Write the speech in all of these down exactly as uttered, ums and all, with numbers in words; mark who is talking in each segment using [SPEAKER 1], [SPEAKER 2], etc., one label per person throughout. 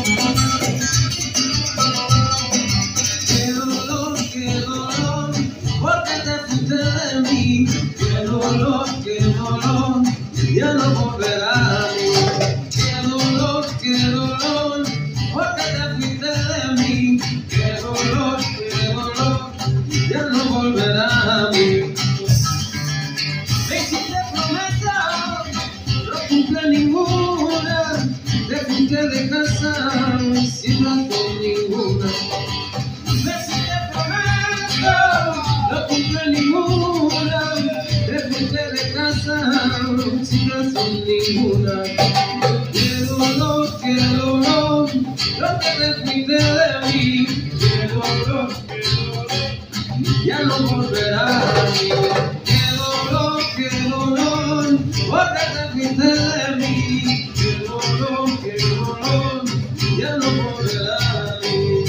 [SPEAKER 1] Qué dolor, qué dolor, porque te fuiste de mí. Qué dolor, qué dolor, ya no volverás a mí. Qué dolor, qué dolor, porque te fuiste de mí. Qué dolor, qué dolor, ya no volverás a mí. Me hiciste promesa, no cumple ninguna. Te fuiste de casa sin razón ninguna. Me hiciste promesa, no cumple ninguna. Te fuiste de casa sin razón ninguna. Qué dolor, qué dolor, lo que te fuiste de mí. Qué dolor, qué dolor, ya no volverás a mí. Qué dolor, qué dolor, porque te fuiste de mí. Qué dolor, qué dolor, ya no volverás a mí.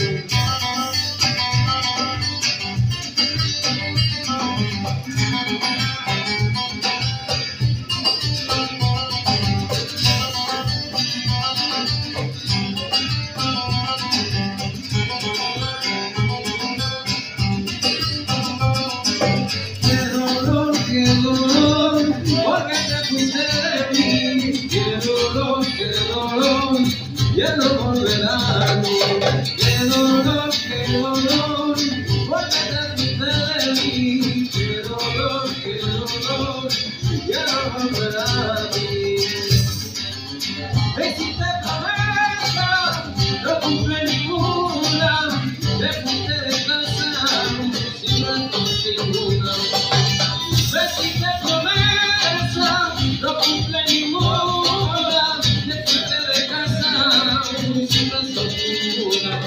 [SPEAKER 1] Qué dolor, qué dolor, porque te fuiste de mí. Qué dolor, qué dolor, ya no volverás a mí. Qué dolor, qué dolor, porque te fuiste de mí. Qué dolor, qué dolor, ya no volverás a mí. Me hiciste promesa, no cumple ninguna. Te fuiste de casa sin razón ninguna. Me hiciste promesa, no cumple ninguna. Te fuiste de casa sin razón ninguna.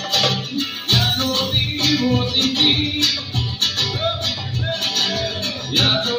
[SPEAKER 1] Ya no vivo sin ti. Ya no